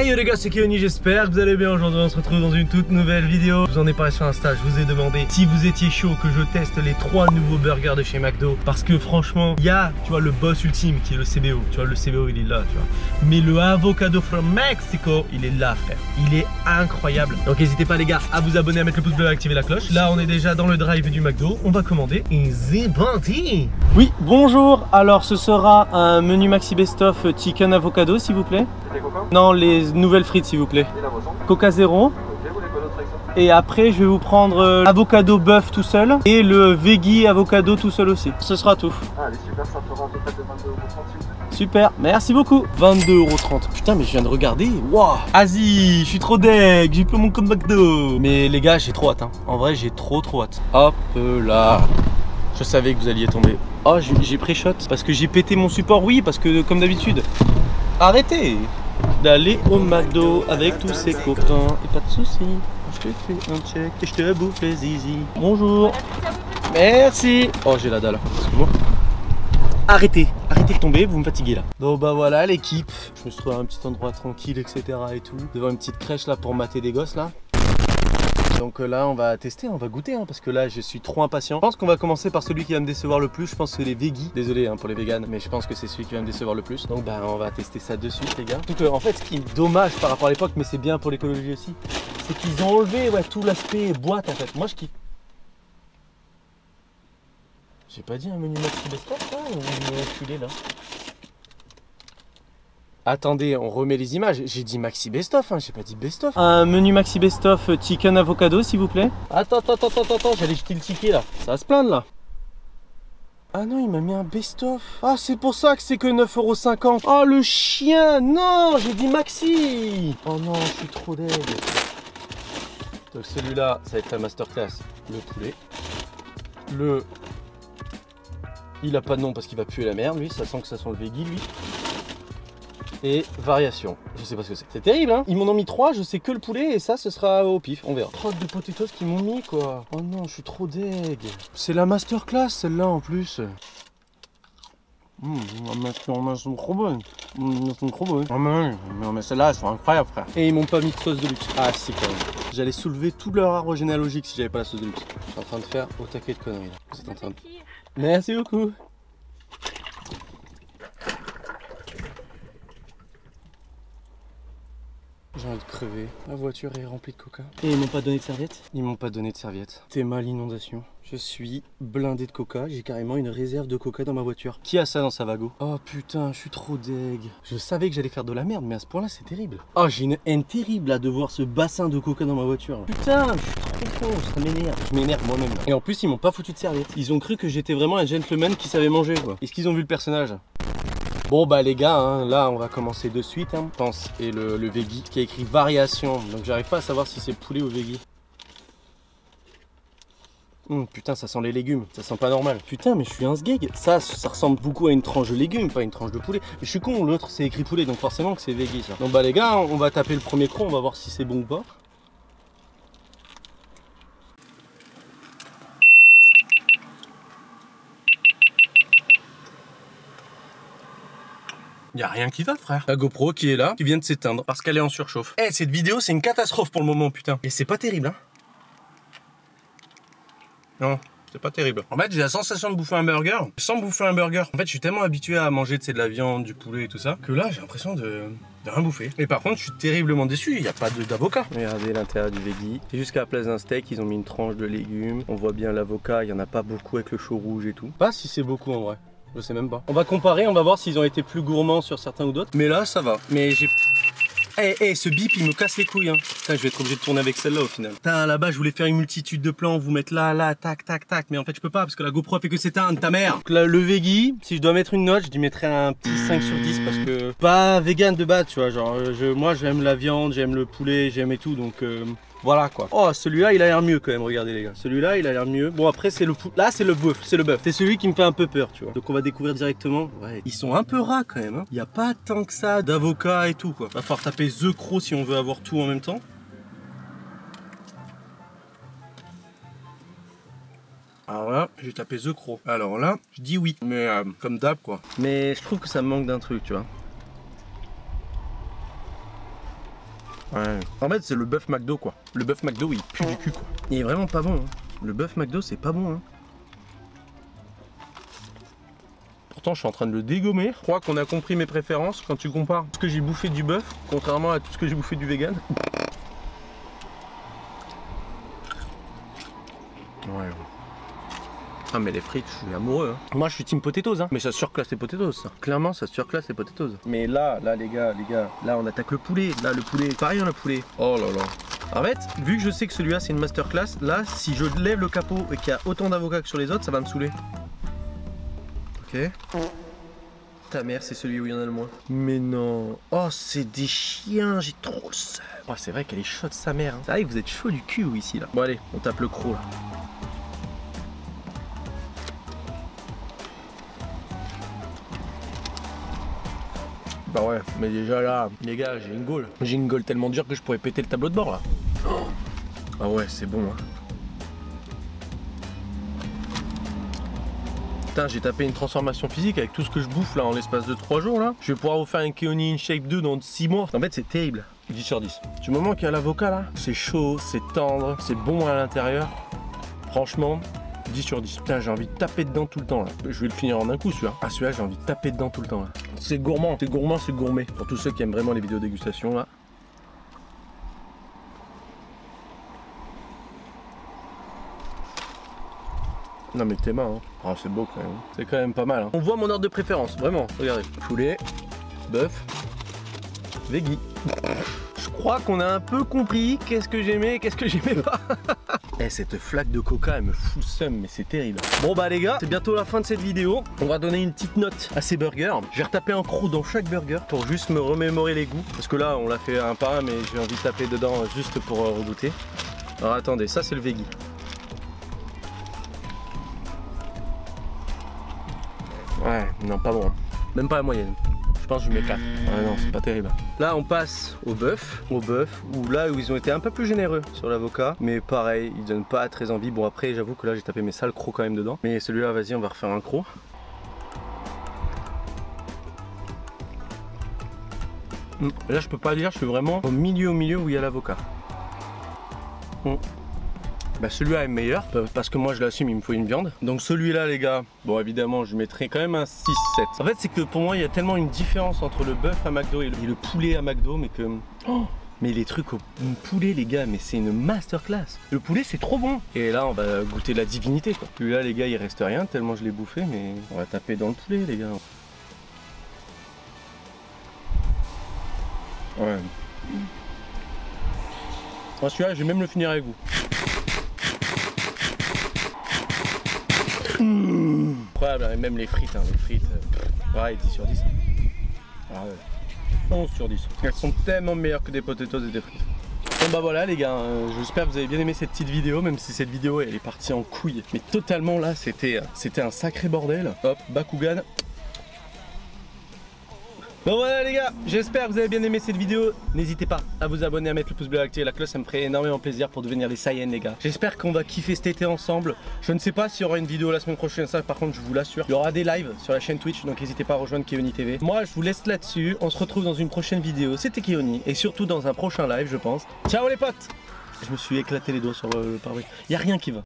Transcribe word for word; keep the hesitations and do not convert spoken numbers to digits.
Hey yo les gars, c'est Keoni, j'espère que vous allez bien. Aujourd'hui on se retrouve dans une toute nouvelle vidéo. Je vous en ai parlé sur Insta, je vous ai demandé si vous étiez chaud que je teste les trois nouveaux burgers de chez McDo. Parce que franchement, il y a, tu vois, le boss ultime qui est le C B O. Tu vois, le C B O il est là, tu vois. Mais le avocado from Mexico, il est là frère. Il est incroyable. Donc n'hésitez pas les gars à vous abonner, à mettre le pouce bleu, à activer la cloche. Là on est déjà dans le drive du McDo. On va commander et c'est parti. Oui, bonjour. Alors ce sera un menu maxi best-of chicken avocado s'il vous plaît. Non, les nouvelles frites s'il vous plaît. Et la boisson? Coca zéro. Ok, vous voulez quoi d'autre avec ça? Et après je vais vous prendre euh, avocado bœuf tout seul et le veggie avocado tout seul aussi. Ce sera tout. Ah, allez, super, ça fera un total de vingt-deux euros trente s'il vous plaît. Super, merci beaucoup. vingt-deux euros trente. Putain, mais je viens de regarder. Waouh. Asie, je suis trop deg. J'ai plus mon code McDo. Mais les gars, j'ai trop hâte. Hein. En vrai, j'ai trop trop hâte. Hop là. Je savais que vous alliez tomber. Oh, j'ai pris shot parce que j'ai pété mon support. Oui, parce que comme d'habitude. Arrêtez d'aller au McDo avec tous ses copains. Et pas de soucis. Je te fais un check et je te bouffe les zizi. Bonjour. Merci. Oh, j'ai la dalle. Excuse-moi. Arrêtez, arrêtez de tomber, vous me fatiguez là. Donc bah voilà l'équipe. Je me suis trouvé un petit endroit tranquille, et cetera. Et tout. Devant une petite crèche là pour mater des gosses là. Donc là on va tester, on va goûter hein, parce que là je suis trop impatient. Je pense qu'on va commencer par celui qui va me décevoir le plus. Je pense que c'est les veggies. Désolé hein, pour les véganes, mais je pense que c'est celui qui va me décevoir le plus. Donc bah on va tester ça de suite les gars. Donc euh, en fait ce qui est dommage par rapport à l'époque, mais c'est bien pour l'écologie aussi, c'est qu'ils ont enlevé ouais, tout l'aspect boîte en fait. Moi je kiffe. J'ai pas dit un menu maxi best-of là, ou on est là. Attendez, on remet les images. J'ai dit maxi best-of, hein, j'ai pas dit best-of. Un menu maxi best-of chicken avocado s'il vous plaît. Attends, attends, attends, attends, attends, j'allais jeter le ticket là. Ça va se plaindre là. Ah non, il m'a mis un best-of. Ah, c'est pour ça que c'est que neuf euros cinquante. Oh le chien, non, j'ai dit maxi. Oh non, je suis trop deg. Donc celui-là, ça va être la masterclass. Le poulet. Le... Il a pas de nom parce qu'il va puer la merde, lui. Ça sent que ça sent le veggie, lui. Et variation. Je sais pas ce que c'est. C'est terrible, hein. Ils m'en ont mis trois, je sais que le poulet et ça, ce sera au pif. On verra. Trop de potatoes qu'ils m'ont mis, quoi. Oh non, je suis trop deg. C'est la masterclass, celle-là, en plus. Mmh, elles sont trop bonnes. Mmh, elles sont trop bonnes. Oh mais, non, mais celles-là, elles sont incroyables, frère. Et ils m'ont pas mis de sauce de luxe. Ah, si, quand même. J'allais soulever tout leur arbre généalogique si j'avais pas la sauce de luxe. Je suis en train de faire au taquet de conneries, là. Vous êtes en train de... Merci beaucoup. J'ai envie de crever. La voiture est remplie de coca. Et ils m'ont pas donné de serviette? Ils m'ont pas donné de serviette. T'es mal l'inondation. Je suis blindé de coca. J'ai carrément une réserve de coca dans ma voiture. Qui a ça dans sa wago? Oh putain, je suis trop deg. Je savais que j'allais faire de la merde, mais à ce point-là, c'est terrible. Oh, j'ai une haine terrible là de voir ce bassin de coca dans ma voiture. Putain, je suis trop con, ça m'énerve. Je m'énerve moi-même. Et en plus, ils m'ont pas foutu de serviette. Ils ont cru que j'étais vraiment un gentleman qui savait manger, quoi. Est-ce qu'ils ont vu le personnage? Bon bah les gars, hein, là on va commencer de suite, hein, je pense. Et le, le veggie qui a écrit variation, donc j'arrive pas à savoir si c'est poulet ou veggie. Hum, putain, ça sent les légumes, ça sent pas normal. Putain, mais je suis un sgeg. Ça, ça ressemble beaucoup à une tranche de légumes, pas une tranche de poulet. Mais je suis con, l'autre c'est écrit poulet, donc forcément que c'est veggie ça. Donc bah les gars, on va taper le premier cran, on va voir si c'est bon ou pas. Y'a rien qui va frère. La GoPro qui est là, qui vient de s'éteindre parce qu'elle est en surchauffe. Eh, cette vidéo c'est une catastrophe pour le moment putain. Et c'est pas terrible hein. Non, c'est pas terrible. En fait j'ai la sensation de bouffer un burger sans bouffer un burger. En fait je suis tellement habitué à manger de la viande, du poulet et tout ça, que là j'ai l'impression de, de rien bouffer. Et par contre je suis terriblement déçu, il n'y a pas d'avocat. Regardez l'intérieur du veggie. C'est jusqu'à la place d'un steak, ils ont mis une tranche de légumes. On voit bien l'avocat, il n'y en a pas beaucoup avec le chou rouge et tout. Pas si c'est beaucoup en vrai. Je sais même pas. On va comparer, on va voir s'ils ont été plus gourmands sur certains ou d'autres. Mais là, ça va. Mais j'ai... Eh, hey, hey, ce bip, il me casse les couilles. Hein. Putain, je vais être obligé de tourner avec celle-là au final. Putain, là-bas, je voulais faire une multitude de plans, vous mettre là, là, tac, tac, tac. Mais en fait, je peux pas parce que la GoPro fait que s'éteindre, ta mère. Donc là, le veggie, si je dois mettre une note, je lui mettrais un petit cinq sur dix parce que... Pas vegan de base, tu vois. Genre, je, moi, j'aime la viande, j'aime le poulet, j'aime et tout, donc... Euh... Voilà quoi. Oh, celui-là il a l'air mieux quand même, regardez les gars. Celui-là il a l'air mieux. Bon après c'est le pou... Là c'est le bœuf, c'est le bœuf. C'est celui qui me fait un peu peur, tu vois. Donc on va découvrir directement. Ouais, ils sont un peu ras quand même. Hein. Il n'y a pas tant que ça d'avocat et tout quoi. Va falloir taper The Crow si on veut avoir tout en même temps. Alors là, j'ai tapé The Crow. Alors là, je dis oui. Mais euh, comme d'hab quoi. Mais je trouve que ça me manque d'un truc, tu vois. Ouais. En fait, c'est le bœuf McDo quoi. Le bœuf McDo, il pue du cul quoi. Il est vraiment pas bon. Hein. Le bœuf McDo, c'est pas bon. Hein. Pourtant, je suis en train de le dégommer. Je crois qu'on a compris mes préférences quand tu compares ce que j'ai bouffé du bœuf, contrairement à tout ce que j'ai bouffé du vegan. Ouais. Ah mais les frites, je suis amoureux. Hein. Moi je suis team potatoes, hein. Mais ça surclasse les potatoes, ça. Clairement, ça surclasse les potatoes. Mais là, là les gars, les gars, là on attaque le poulet. Là le poulet, pareil hein, le poulet. Oh là là. En fait, vu que je sais que celui-là c'est une masterclass, là si je lève le capot et qu'il y a autant d'avocats que sur les autres, ça va me saouler. Ok. Ta mère, c'est celui où il y en a le moins. Mais non. Oh, c'est des chiens, j'ai trop le seum. Oh, c'est vrai qu'elle est chaude sa mère. Hein. C'est vrai que vous êtes chaud du cul ici là. Bon allez, on tape le croc là. Bah ouais, mais déjà là, les gars, j'ai une gaule. J'ai une gaule tellement dure que je pourrais péter le tableau de bord là. Oh. Ah ouais, c'est bon hein. Putain, j'ai tapé une transformation physique avec tout ce que je bouffe là en l'espace de trois jours là. Je vais pouvoir vous faire un Keoni InShape deux dans six mois. En fait, c'est terrible. dix sur dix. Du moment qu'il y a l'avocat là, c'est chaud, c'est tendre, c'est bon à l'intérieur. Franchement, dix sur dix. Putain, j'ai envie de taper dedans tout le temps là. Je vais le finir en un coup celui-là. Ah, celui-là, j'ai envie de taper dedans tout le temps là. C'est gourmand, c'est gourmand, c'est gourmet. Pour tous ceux qui aiment vraiment les vidéos dégustation là. Non mais t'es main, hein. Oh, c'est beau quand même. C'est quand même pas mal. Hein. On voit mon ordre de préférence, vraiment. Regardez. Poulet, bœuf, veggie. Je crois qu'on a un peu compris qu'est-ce que j'aimais et qu'est-ce que j'aimais pas. Eh, cette flaque de coca, elle me fout le seum, mais c'est terrible. Bon bah les gars, c'est bientôt la fin de cette vidéo. On va donner une petite note à ces burgers. Je vais retaper un croc dans chaque burger pour juste me remémorer les goûts. Parce que là, on l'a fait un par un, mais j'ai envie de taper dedans juste pour euh, regoûter. Alors attendez, ça c'est le veggie. Ouais, non, pas bon. Même pas la moyenne. Je pense que je mets quatre. Ah non, c'est pas terrible. Là, on passe au bœuf. Au bœuf, où là où ils ont été un peu plus généreux sur l'avocat. Mais pareil, ils donnent pas très envie. Bon, après, j'avoue que là, j'ai tapé mes sales crocs quand même dedans. Mais celui-là, vas-y, on va refaire un croc. Là, je peux pas dire, je suis vraiment au milieu, au milieu où il y a l'avocat. Hum. Bah celui-là est meilleur parce que moi je l'assume, il me faut une viande. Donc celui-là les gars, bon évidemment je mettrai quand même un six sept. En fait c'est que pour moi il y a tellement une différence entre le bœuf à McDo et le, et le poulet à McDo, mais que... Oh, mais les trucs au poulet les gars, mais c'est une masterclass. Le poulet c'est trop bon. Et là on va goûter la divinité quoi. Celui-là les gars il reste rien tellement je l'ai bouffé, mais on va taper dans le poulet les gars. Ouais. Moi celui-là je vais même le finir avec vous. Mmh. Incroyable, hein, même les frites, hein, les frites, euh, pareil, dix sur dix. Ah ouais. onze sur dix. Elles sont tellement meilleures que des potatoes et des frites. Bon bah voilà les gars, euh, j'espère que vous avez bien aimé cette petite vidéo, même si cette vidéo elle est partie en couille. Mais totalement là, c'était c'était un sacré bordel. Hop, Bakugan. Bon voilà les gars, j'espère que vous avez bien aimé cette vidéo. N'hésitez pas à vous abonner, à mettre le pouce bleu, à activer la cloche, ça me ferait énormément plaisir pour devenir des Saiyans les gars. J'espère qu'on va kiffer cet été ensemble. Je ne sais pas s'il y aura une vidéo la semaine prochaine, ça par contre je vous l'assure. Il y aura des lives sur la chaîne Twitch, donc n'hésitez pas à rejoindre Keoni T V. Moi je vous laisse là-dessus, on se retrouve dans une prochaine vidéo. C'était Keoni, et surtout dans un prochain live je pense. Ciao les potes. Je me suis éclaté les doigts sur le pare-brise. Il n'y a rien qui va.